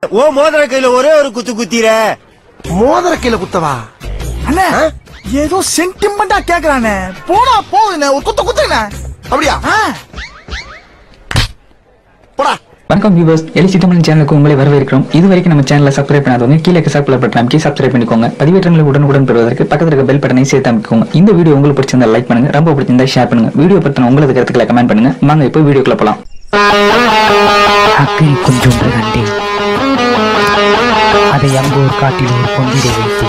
ஓ மோதிர கையில ஒரே ஒரு குத்து குத்திர. மோதிர கையில குத்தவா? அண்ணே ஏதோ சென்டிமெண்டா கேக்குறானே. போடா போகுதுண்ணே, ஒரு குத்த குத்துண்ணே. அப்படியா? போடா. வணக்கம் வியூவர்ஸ், எலிசி தமிழ் சேனலுக்கு உங்களை வரவேற்கிறோம். இதுவரைக்கும் நம்ம சேனலை சப்ஸ்கிரைப் பண்ணாதவங்க கீழே சப்ஸ்கிரைப் பட்டன் சப்ஸ்கிரைப் பண்ணிக்கோங்க. பதிவேற்றங்களை உடனுக்குடன் பெறுவதற்கு பக்கத்தில் இருக்க பெல் பட்டனை சேர்த்து அமைக்கோங்க. இந்த வீடியோ உங்களுக்கு பிடிச்சிருந்தா லைக் பண்ணுங்க, ரொம்ப பிடிச்சிருந்தா ஷேர் பண்ணுங்க. வீடியோ பத்தின உங்களது கருத்துக்களை கமெண்ட் பண்ணுங்க. வாங்க இப்போ வீடியோக்குள்ள போலாம். அக்கறை கொஞ்சொன்று கண்டேன். அதை அங்கோர் காட்டில் ஒரு கொண்டிடை வைத்தேன்.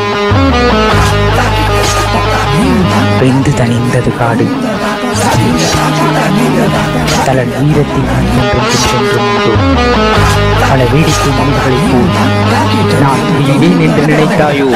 வெந்து தணிந்தது காடு. தலன் வீரத்தின் என்றும் சென்றும் பல வேடிக்கை மனிதர்களை போல் நான் விழுவேன் என்று நினைத்தாயோ?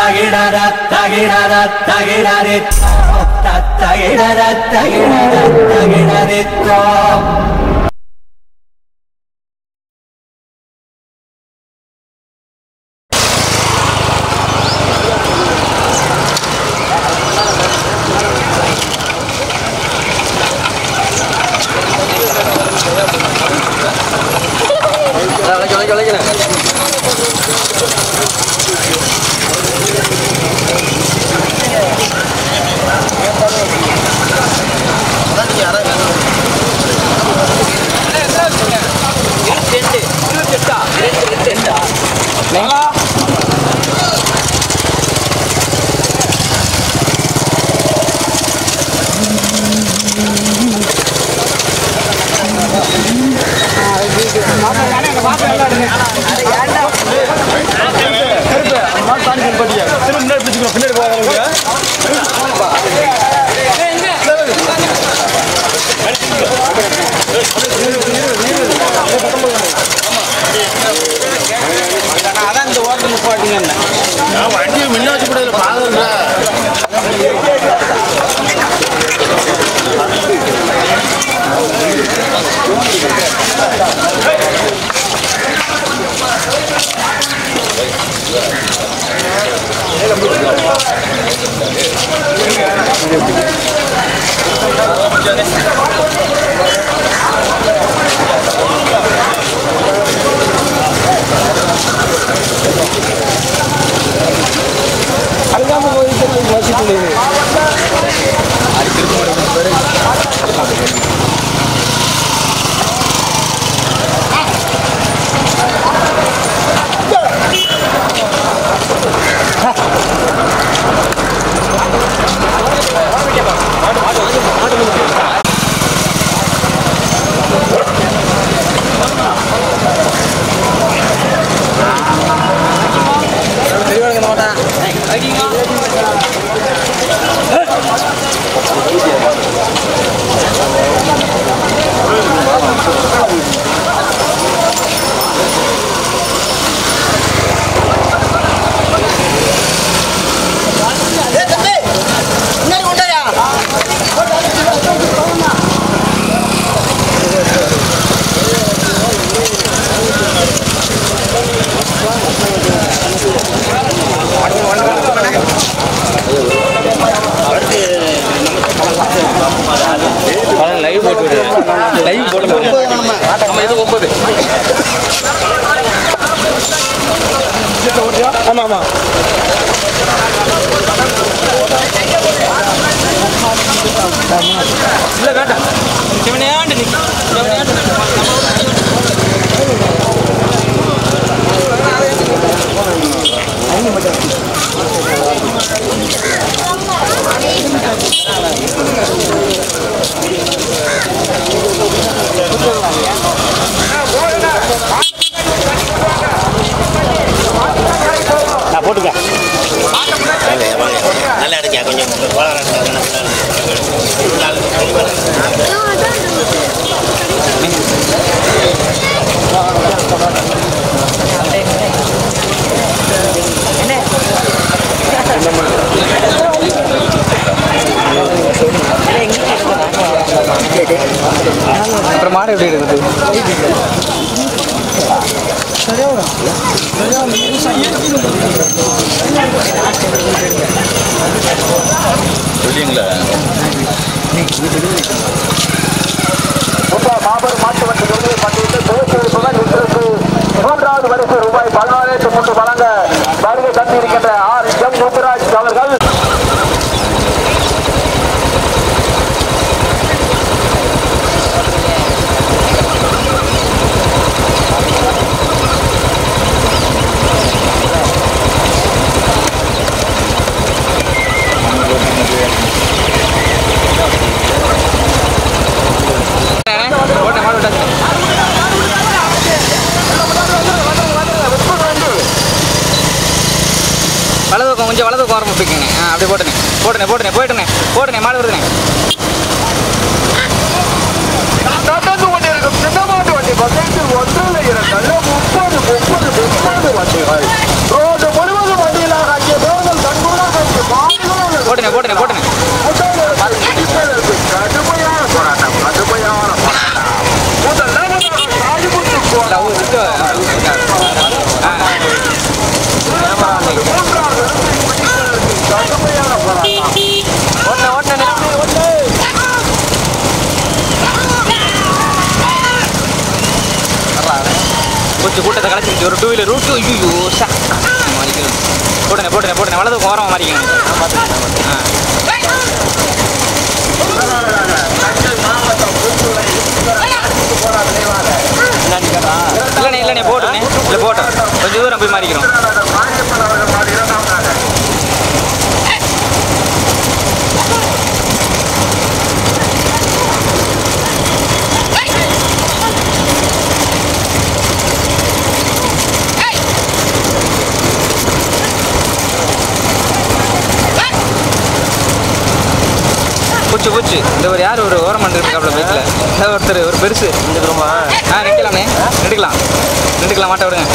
மாடு எப்படி இருக்குது? மாபெரும் மாட்டு வண்டியிலிருந்து பட்டியலிட்டு மூன்றாவது வரிசை ரூபாய் 14 வழங்க வருகை தந்திருக்கின்ற ஆர் எம் முத்துராஜ் அவர்கள். கொஞ்சம் வலது கோரம் பிடிக்குங்க. அப்படியே போட்டுனே மாடு வருதுனே. நடந்து கொண்டிருக்கும் சின்னமாட்டு வண்டி பக்கத்தில் 1 2 வண்டிகள் ரோடு முழுவதும் வண்டியிலாக அங்கே தேர்தல் கண்கூடாக போட்டுனே கடுமையான போராட்டம் கொஞ்சம் கூட்டத்தை கலைச்சிருச்சு. ஒரு 2 வீலர் ரூட்டு. ஐயோ போட்டுனே வலது கோரமாக மாறிக்கணும். இல்லைண்ணே போட்டுண்ணே. இல்லை போட்டோம் கொஞ்சம் தூரம் போய் மாறிக்கிறோம். பூச்சி இந்த ஒரு யார் ஒரு ஓரம் பண்ணிருக்காப்ல பைக்கில். இந்த ஒருத்தர் ஒரு பெருசு நிற்கலாமே. நின்றுக்கலாம் மாட்ட விடுங்க.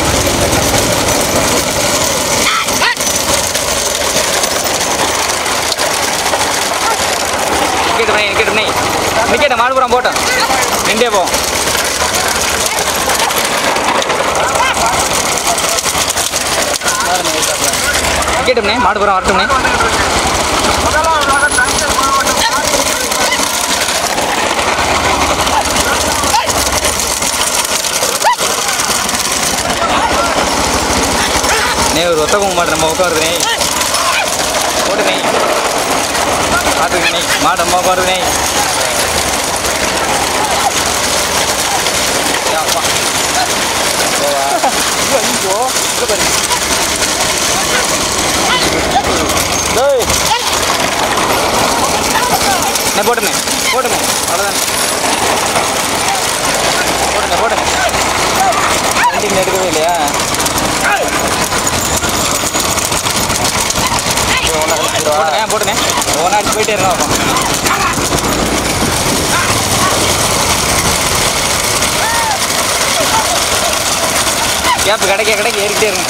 நிக்கேட்ட மாடுபுறம் போட்டோம். நின்றே போவோம். நிக்கேட்டும்னே மாடுபுறம் வரட்டும்னே. ஒரு ஒத்தகம் மாடு நம்ம உட்காருதுனே. போட்டுனே பார்த்துக்கணே மாடு நம்ம உட்காருதுனே. போட்டுனே அவ்வளோதான். போட்டுனே வண்டி எடுக்கவே இல்லையா? போட்டுனே ஒவ்வொரு நாள் போயிட்டே இருக்கோம். கேப்பு கிடைக்க ஏறிக்கிட்டே இருங்க.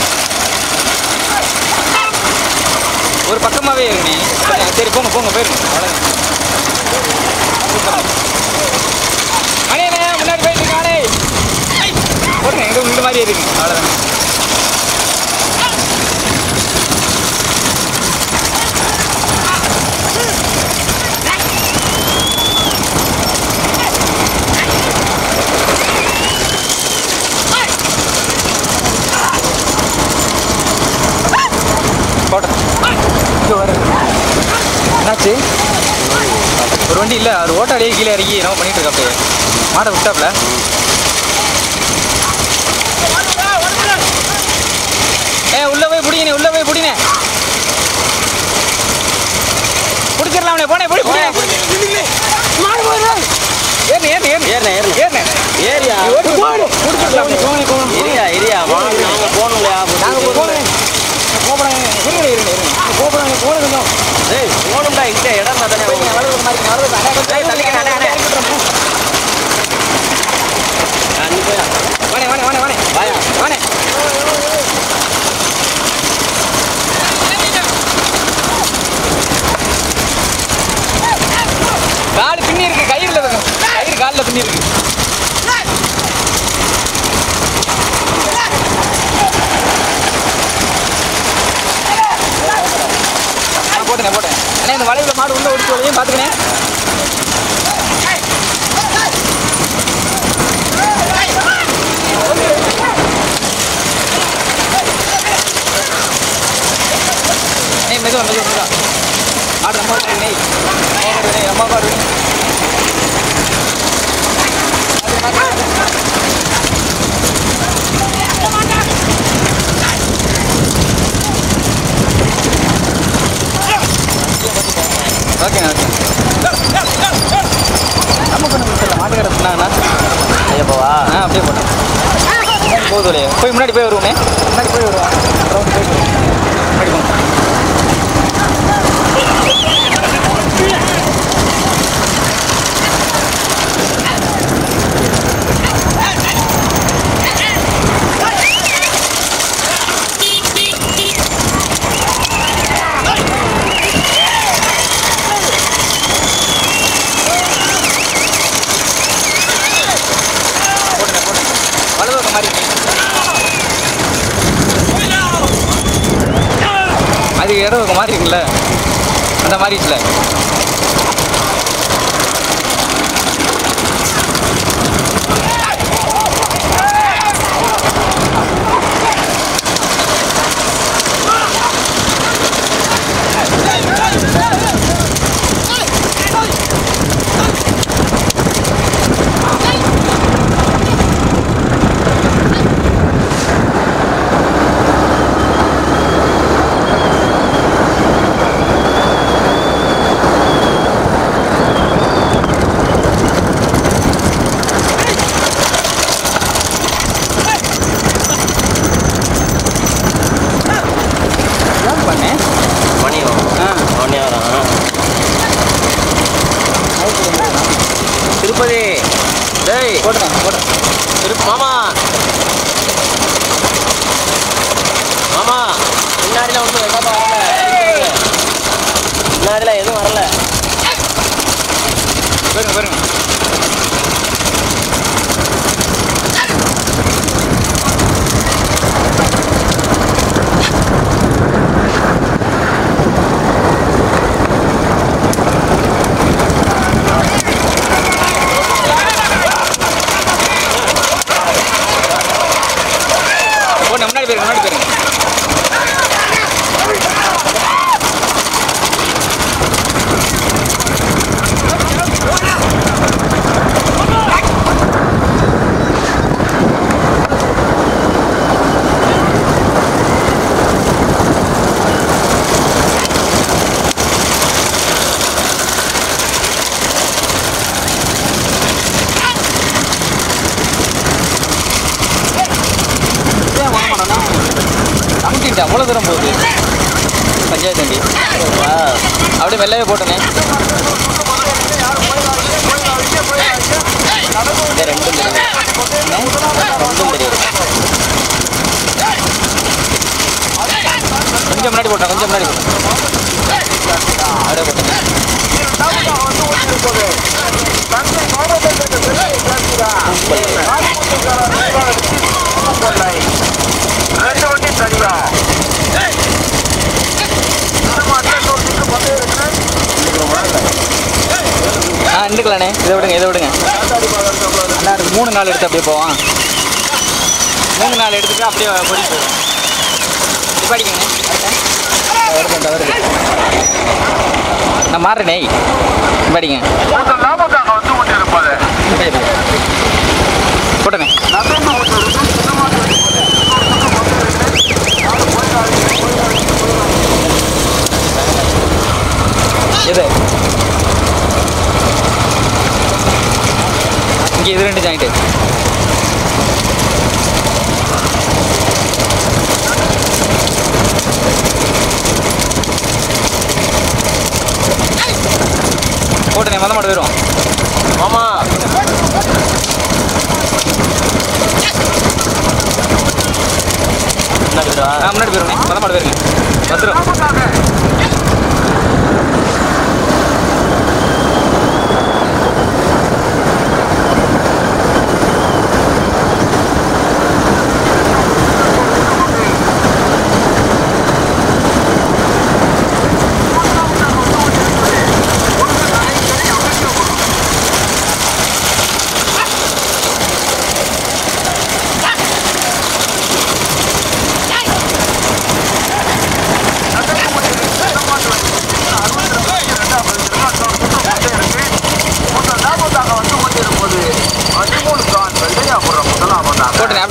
ஒரு பக்கமாகவே இருங்க. சரி போங்க போயிருங்க. அவ்வளோதான். அண்ணே முன்னாடி போயிட்டு ஆளே போட்டுங்க. எங்கே இந்த மாதிரி இருக்குங்க. அவ்வளோதான். என்னாச்சு? ஒரு வண்டி இல்லை அவர் ஓட்டாலேயே கீழே இறங்கி என்ன பண்ணிட்டு இருக்காப்பே. மாடை விட்டாப்ல. உள்ள போய் பிடினே பிடிச்சிடலாம்னே. போனே போகணும்டா. இந்த இடம் வானே கால் பின்னி இருக்கு. கயிறு காலில் பின்னி இருக்கு. போட்டேன். அண்ணே இந்த வளைவுல மாடு உள்ள ஓடிச்சு வரையும் பார்த்துக்கணே. ஆடு நம்ம நெய் அம்மா பாடு ஓகேண்ணா நம்ம பண்ண முடியல மாட்டுக்கடை சொன்னாங்கண்ணா ஐயப்பாவா அப்படியே போட்டோம் போதும் போய் முன்னாடி போய் வருவோமே முன்னாடி போய் வருவோம் ரவுண்ட் போய் முன்னாடி போங்க அது இடம் மாதிரி இருக்குல்ல அந்த மாதிரி இல்லை திருப்பதி டேய் போடுறேன் மாமா மாமா முன்னாடிலாம் ஒன்றும் வெள்ளாப்பா வரல முன்னாடிலாம் எதுவும் வரல பாருங்க முன்னாடி போயிருங்க அவ்வளோ தூரம் போகுது பஞ்சாயத்து வண்டி அப்படியே வெள்ளையே போட்டனே ரெண்டும் தெரியும் கொஞ்சம் முன்னாடி போட்டேன் அப்படியே போட்டேன் நின்றுக்கலாண்ணே இதை விடுங்க அண்ணா 3 நாள் எடுத்து அப்படியே போவான் 3 நாள் எடுத்துட்டு அப்படியே போயிட்டு போயிடும் படிக்கங்க வருது நான் மாறுறேனே படிங்க போட்டனே எது இங்கே இது 2 ஜாயிண்ட்டு போட்டனே மொதல் மாடு வரும் ஆமா முன்னாடி போயிருங்க மொதல் மாடு போயிருங்க வந்துடும்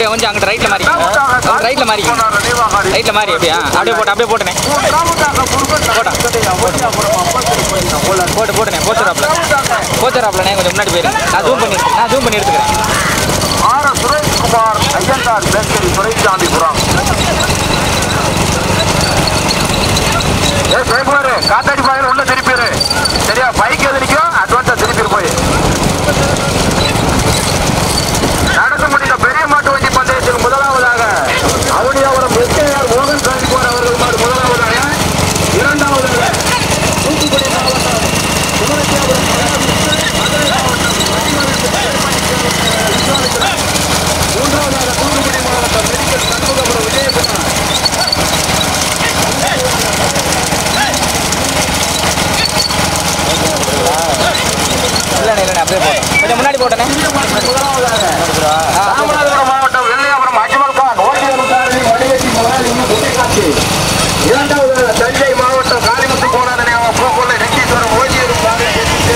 அப்படியே கொஞ்சம் அங்கிட்ட ரைட்ல மாறி ரைட்ல மாறி ரைட்ல மாறி அப்படியா அப்படியே போட்டனே போட்டுனே போச்சராப்லனே கொஞ்சம் முன்னாடி போயிரு நான் ஜூம் பண்ணி எடுத்துக்கிறேன் ஆர் சுரேஷ்குமார் ஐயங்கார் பேக்கரி துரைசாந்திபுரம் ஜெயக்குமார் காத்தாடி பாயில உள்ள திருப்பிடு சரியா பைக் எது நிற்கும் அட்வான்ஸா திருப்பி போய் நடக்க முடிந்த பெரிய மாட்டு வண்டி பந்தயத்தில் முதலாவதாக அவனியாபுரம் எஸ்கேஆர் மோகன் சாந்திக்குமார் அவர்கள் மாடு முதலாவதாக இரண்டாவதாக தூத்துக்குடி மாவட்டம் குமரத்தியாபுரம் மதுரை மாவட்டம் மூன்றாவதாக தூத்துக்குடி மாவட்டம் மெடிக்கல் சண்முகபுரம் விஜயகுமார் இல்ல அப்படியே போட்டேன் கொஞ்சம் முன்னாடி போட்டேனே ராமநாதபுரம் மாவட்டம் வெள்ளையாபுரம் அஜ்மல் கான் ஓட்டியலுக்காரதி வடிகட்டி முதலாளி குட்டிக்காட்சி இரண்டாவது தஞ்சை மாவட்டம் காளிமுத்து கோணாதனை பூக்கொள்ளை நெட்டீஸ்வரம் ஓட்டியலுக்காரதி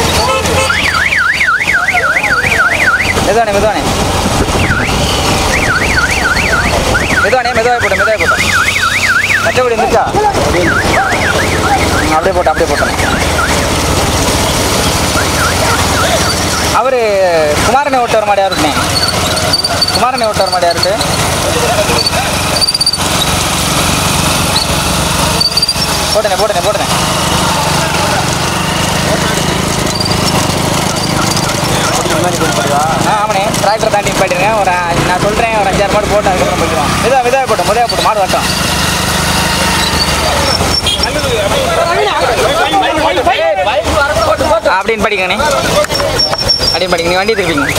மெதுவாக போட்டேன் கச்சபடி இருந்துச்சா அப்படியே போட்டேன் அவரு குமாரனை ஓட்டுற மாதிரி யாருக்குண்ணே குமாரனை ஓட்டுற மாதிரி யாருக்கு போட்டேனே ஆமாண்ணே டிராக்டர் தாண்டி போயிட்டுருங்க ஒரு நான் சொல்கிறேன் ஒரு 5-6 மாடு போட்டு அதுக்கப்புறம் போய்க்கிறோம் மெதுவாக போட்டு மாடு வரட்டும் அப்படின்னு படிக்கணே அப்படின்னு படிக்க நீ வண்டி திருப்பிங்க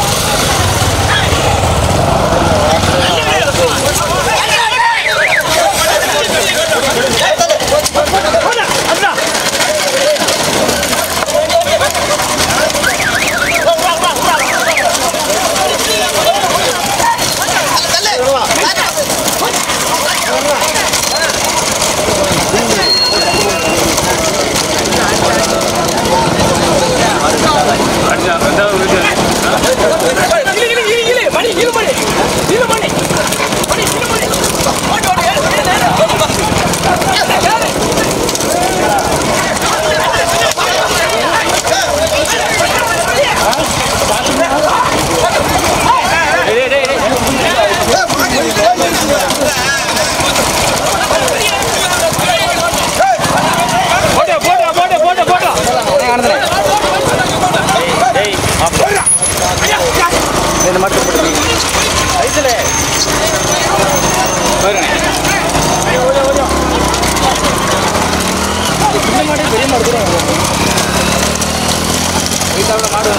மட்டும் பெரிய மாடு மாடு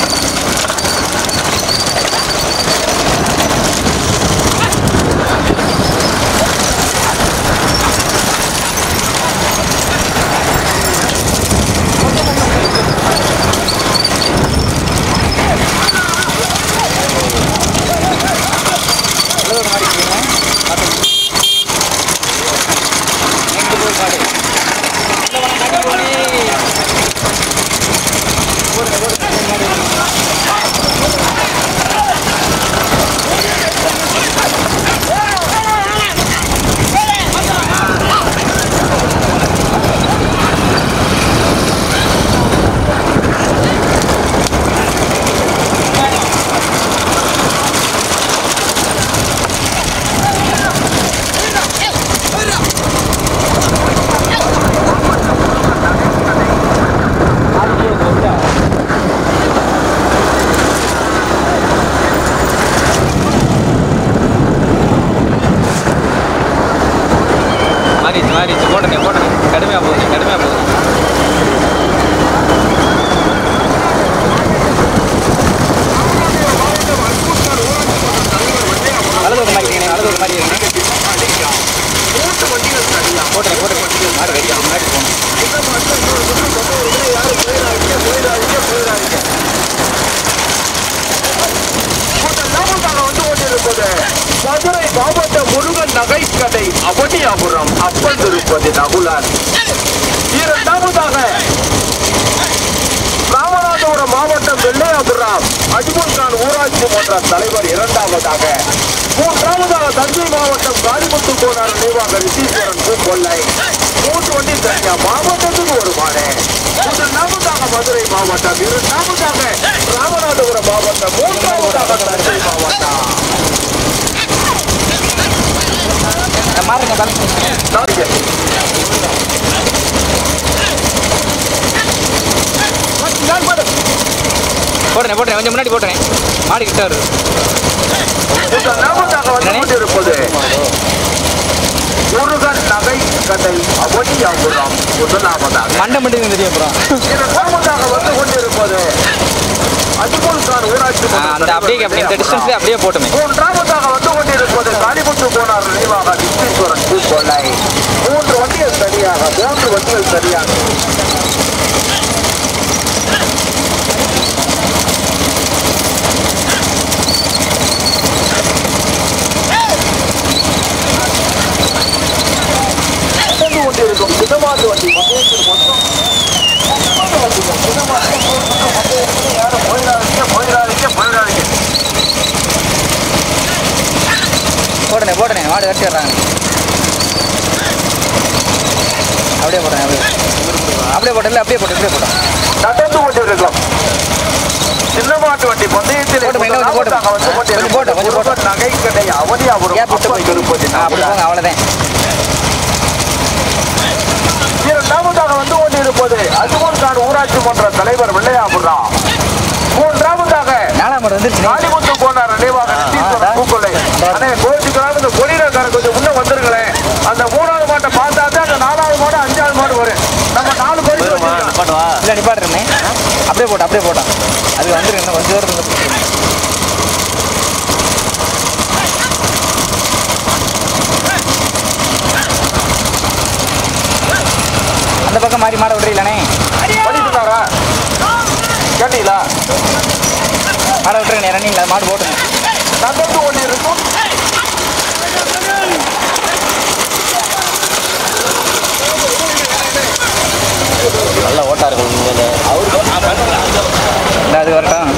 மாறிச்சு போட்டனே கடுமையாக போகுது வலது ஒரு மாதிரி போட்டேன் மாடு வெடியா முன்னாடி மதுரை மாவட்ட முருகன் நகை கடை அவனியாபுரம் அப்பன் திருப்பதி நகுலான். இரண்டாவதாக ராமநாதபுரம் மாவட்டம் வெள்ளையா மல்லிகாபுரம் அஜ்மல் கான் ஊராட்சி மன்ற தலைவர் இரண்டாவதாக, மூன்றாவதாக தஞ்சை மாவட்டம் காளிமுத்து கோனார் நினைவாக ரிஷீஸ்வரன் பூங்கொல்லை. 3 வண்டி தனியா மாவட்டத்துக்கு ஒரு மாடு. முதலாவதாக மதுரை மாவட்டம், இரண்டாவதாக ராமநாதபுரம் மாவட்டம், மூன்றாவதாக தஞ்சை மாவட்டம். மாறுங்க போட்டேன் கொஞ்சம் முன்னாடி போட்டேன். மாடு கிட்ட வருது. முதலாவதாக வந்து கொண்டிருப்பது முருகன் நகை கடை அவனியாபுரம். முதலாவதாக மண்டை மட்டும் தெரியும். அப்புறம் இரண்டாவதாக வந்து கொண்டிருப்பது அஜ்மல் கான் ஊராட்சி அந்த அப்படியே அப்படி இந்த டிஸ்டன்ஸ்ல அப்படியே போட்டுமே. மூன்றாவதாக வந்து கொண்டிருப்பது காளிமுத்து கோனார் நினைவாக ரிஷீஸ்வரன் பூங்கொல்லை. 3 வண்டிகள் சரியாக, 3 வண்டிகள் சரியாக. கொண்டிருக்கும் சிதமாட்டு வண்டி மகேஸ்வர் மொத்தம் 30 வண்டிகள். சிதமாட்டு யாரும் போயிடாதீங்க. போட்டேன் மாடு கட்டி வர்றாங்க. அப்படியே போட்டேன் நடந்து கொண்டிருக்கலாம் சின்னமாட்டு வண்டி பந்தயத்தில் நகை கடை அவனியாபுரம். அவ்வளோதான். இரண்டாவதாக வந்து கொண்டிருப்பது அஜ்மல் கான் ஊராட்சி மன்ற தலைவர் வெள்ளையாபுரம். மூன்றாவதாக காளிமுத்து கோனார் நினைவாக பூக்கொள்ளை. கோச்சுக்கிறாங்க. இந்த கொடியக்காரன் கொஞ்சம் முன்ன வந்துருங்களேன். அந்த 3வது மாட்டை பார்த்தாதான் அந்த 4வது மாடு 5வது மாடு வரும். நம்ம 4 பேர் இல்லை நிப்பாட்டுறேன். அப்படியே போட்டான் அது வந்துருங்க. கொஞ்சம் தூரத்தில் அந்த பக்கம் மாறி மாட விட்டுறீங்களானே? பண்ணிட்டுனாரா கேட்டீங்களா? மாட விட்டுருங்க. ரன்னிங்களா மாடு போட்டுங்க. நடந்து கொண்டிருக்கும் நல்லா ஓட்டா இருக்கும். அது வரட்டும்.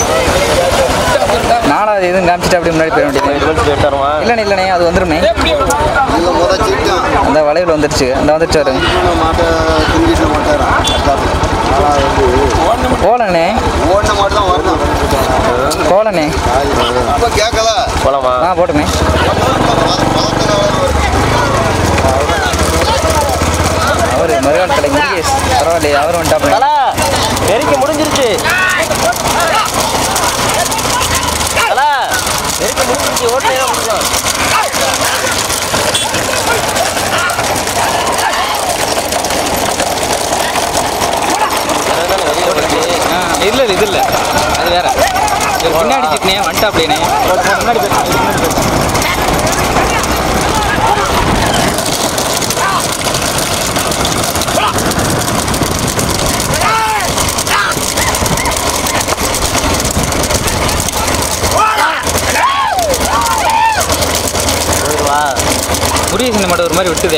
4வது எதுவும் காமிச்சிட்டு அப்படியே முன்னாடி போயிட வேண்டியது. இல்லைண்ணே அது வந்துருமே. அந்த வளைவில் வந்துருச்சு. அந்த வந்துருச்சு வருங்க. போலண்ணே போட்டுமே. அவரு மறுகால் கடை முருகேஷ் பரவாயில்லையே. அவரும் வந்துட்டாப்ல. நெருக்கி முடிஞ்சிருச்சு. ஓட்டே இல்லை இது இல்லை அது வேற. பின்னாடி சிட்னே வந்துட்டா அப்படின்னே முன்னாடி முருகேசன் மாடு ஒரு மாதிரி விட்டுதே.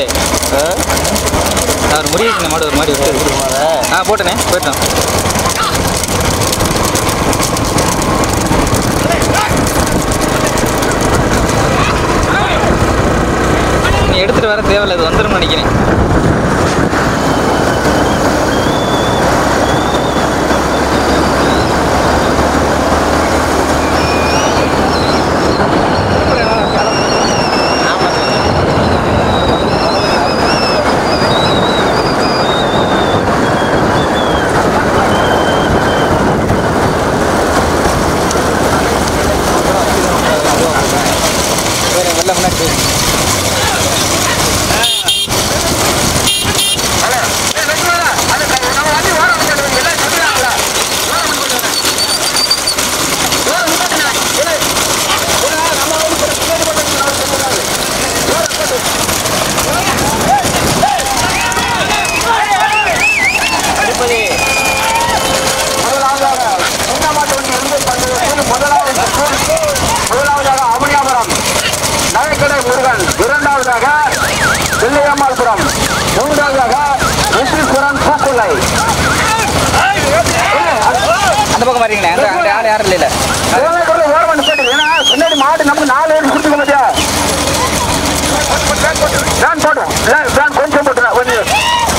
அவர் முருகேசன் மாடு ஒரு மாதிரி விட்டுது. போட்டேனே போயிட்டோம். நீ எடுத்துட்டு வர தேவையில்லை. அது வந்துடும் நினைக்கிறேன். கொஞ்சம் போட்டுனா கொஞ்சம்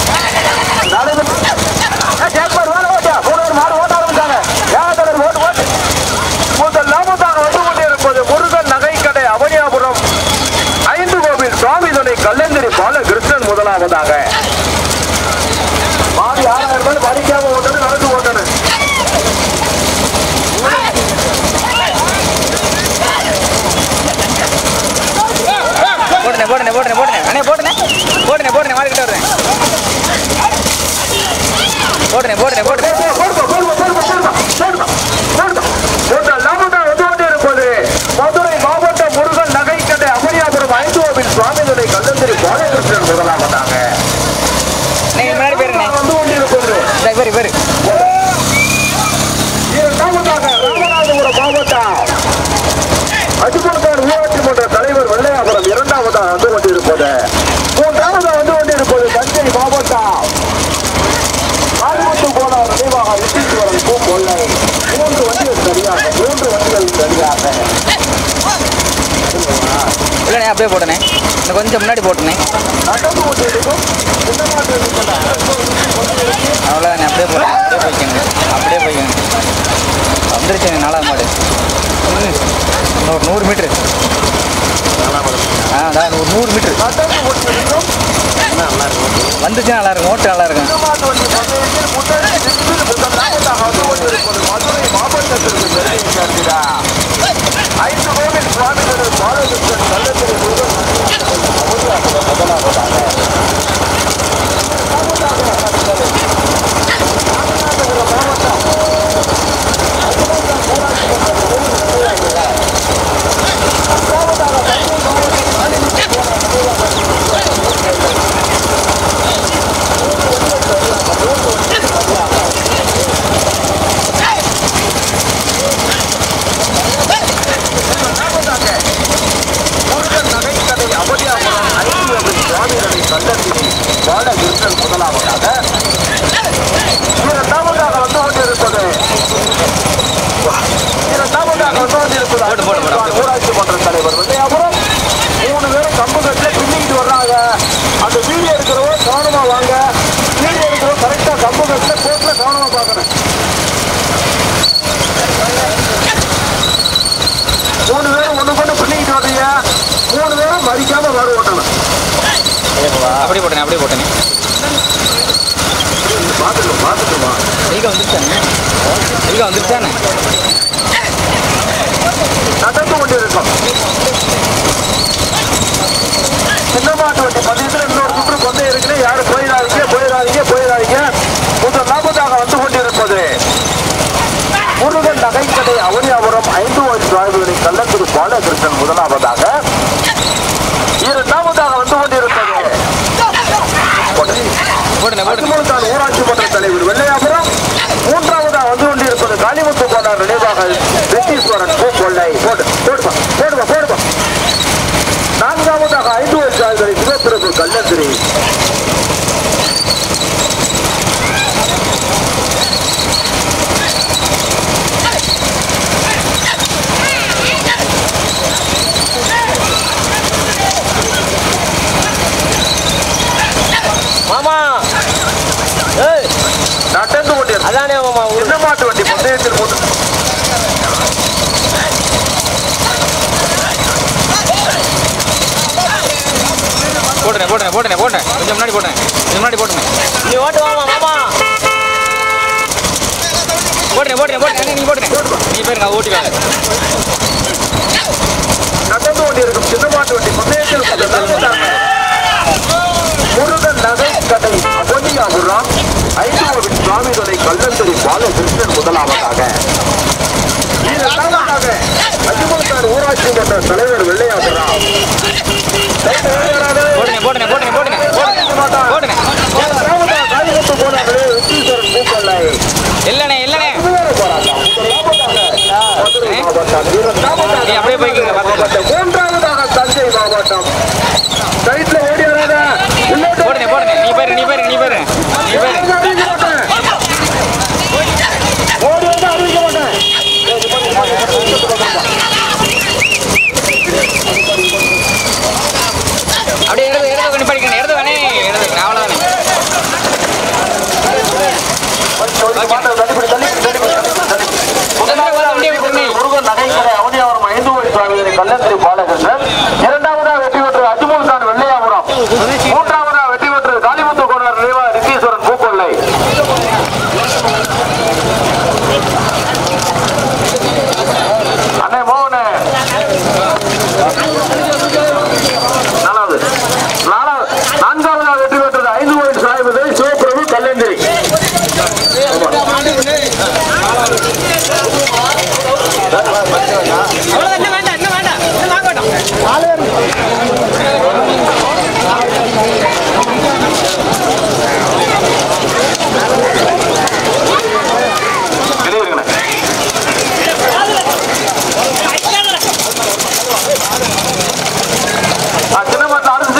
முதலாவதாக வந்து கொண்டிருப்பது முருகன் நகைக்கடை அவனியாபுரம் 5 கோவில் சுவாமி துணை கல்லந்திரி பாலகிருஷ்ணன் முதலாவதாக. மாறி 6000 ரூபாய் படிக்காம ஓட்டணும், நடந்து ஓட்டணும். போடுனே மாறிக்கிட்டு வருவேன். போடுனே மதுரை மாவட்டம் முருகன் நகைக்கடை அவனியாபுரம் 5 கோவில் சுவாமி துணை கல்லந்திரி பாலகிருஷ்ணன் முதலாவதாக. நீங்க முன்னாடி போயிருங்க. வந்து கொண்டிருப்பது பேரு இரண்டாவதாக ராமநாதபுரம் மாவட்டம் அஜிபுல்கான் ஊராட்சி மன்ற தலைவர் வெள்ளையாபுரம் இரண்டாவதாக வந்து கொண்டிருப்பது. மூன்றாவதாக வந்து கொண்டிருப்பது தஞ்சை மாவட்டம் ஆறுமுத்து கோணம் நினைவாக ரிஷீஸ்வரன் பூங்கொள்ளை. 3 வண்டிகள் சரியாக இல்லைண்ணே அப்படியே போட்டனே. இன்னும் கொஞ்சம் முன்னாடி போட்டனே. நடந்து கொண்டிருக்கும் அவ்வளோதானே அப்படியே போட்டேன். அப்படியே போய்க்கங்க வந்துருச்சு 4வது மாடு. இன்னொரு 100 மீட்ரு. அதான் ஒரு 100 மீட்ரு நடந்து கொண்டிருக்கும் வந்துச்சுன்னா நல்லா இருக்கும். ஓட்டு நல்லா இருக்கும். மதுரை மாவட்டத்திற்கு பெருமை சேர்க்கிறார் 5 கோவில் சுவாமிகள் பாலகிருஷ்ணன் கல்லந்திரி முதலாவதாக. பாலகிருஷ்ணன் முதலாவதாக. இரண்டாவதாக வந்து கொண்டிருப்பது ஊராட்சி மன்ற தலைவர் வெள்ளையாபுரம். 3 பேரும் கம்பு கட்டில பின்னிக்கிட்டு வர்றாங்க. அந்த வீடியோ இருக்கிறவங்க கவனமா வாங்க. வீடியோ இருக்கிறவங்க கரெக்டா கம்பு கட்டில கோட்ல கவனமா பார்க்கணும். 3 பேரும் ஒண்ணு கொண்டு பின்னிக்கிட்டு வர்றீங்க. 3 பேரும் மறிக்காம வர ஓட்டணும். அப்படியே போட்டேன் பாத்துட்டுமா வந்துருச்சானே நடந்து கொண்டிருக்கும் சின்னமாட்டு வண்டி பதியத்தில் இன்னொரு சுற்று கொண்டே இருக்குது. யாரும் போயிடாதீங்க. முதலாவதாக வந்து கொண்டிருப்பது முருகன் நகைக்கடை அவனியாபுரம் 5 கோவில் சுவாமி கல்லந்திரி பாலகிருஷ்ணன் முதலாவதாக. இரண்டாவதாக வந்து கொண்டிருப்பது ஊராட்சி மன்ற தலைவர் வெள்ளையாபுரம். மூன்றாவதாக வந்து கொண்டிருப்பது காளிமுத்து கோனார் நினைவாக ரிஷீஸ்வரன் பூங்கொள்ளை. போடுமா. நான்காவதாக 5 வருஷ சிவப்பிரபு கல்லந்திரி. நடந்து கொண்டிருக்கும் அதானே மாட்டு வண்டி பந்தயத்தில் போட்டேன் கொஞ்சம் முன்னாடி போட்டேன் நீ ஓட்டு வாமா மாமா. போட்டேன் நீ போயிருங்க ஓட்டி வாங்க. நடந்து கொண்டிருக்கும் சின்னமாட்டு வண்டி பந்தயத்தில் முருகன் நகைக்கடை அவனியாபுரம் 5 கோவில் சுவாமி துணை கல்லந்திரி பாலகிருஷ்ணன் முதலாவதாக. அஜிபுல்கான் ஊராட்சி மன்ற தலைவர் வெள்ளையாபுரம். காளிமுத்து கோனார்களே ரிஷீஸ்வரன் பூங்கொள்ளை. இல்லனே அப்படியே போய்க்கீங்க. மூன்றாவதாக தஞ்சை மாவட்டம். சைட்ல ஓடி வராத. போடுங்க நீ பேரு ஓடி வந்து அறிவிக்க மாட்டேன்.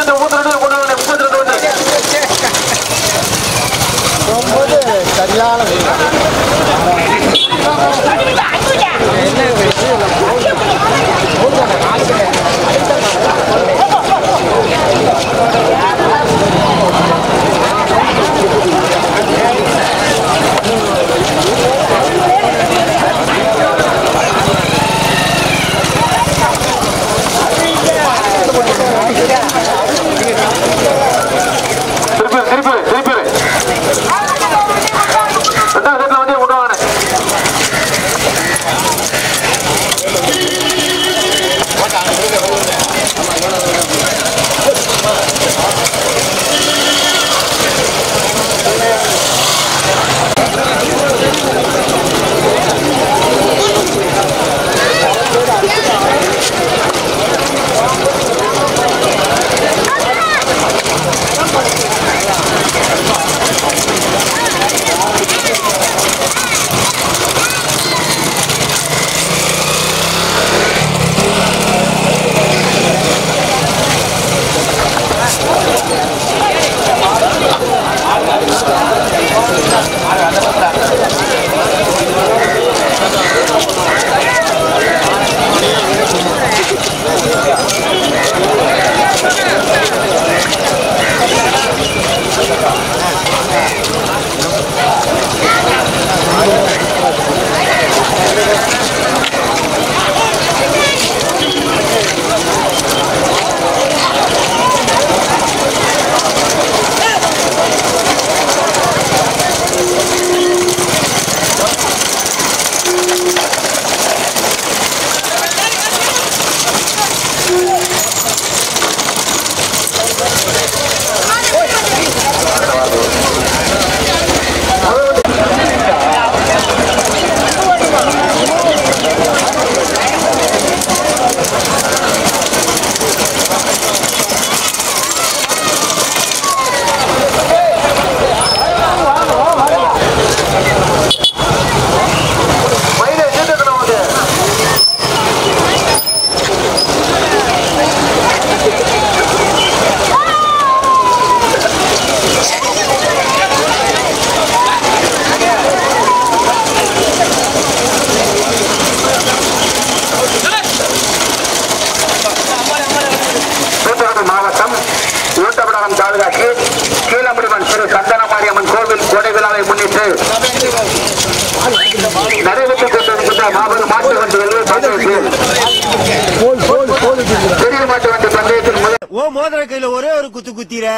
ஓ மோதிர கையில ஒரே ஒரு குத்து குத்திர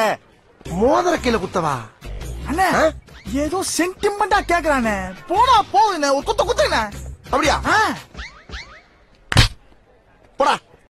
மோதிர கையில குத்தவா? அண்ணே ஏதோ சென்டிமெண்டா கேக்குறானே. போனா போகுதுண்ணே, ஒரு குத்துங்கண்ணே. அப்படியா?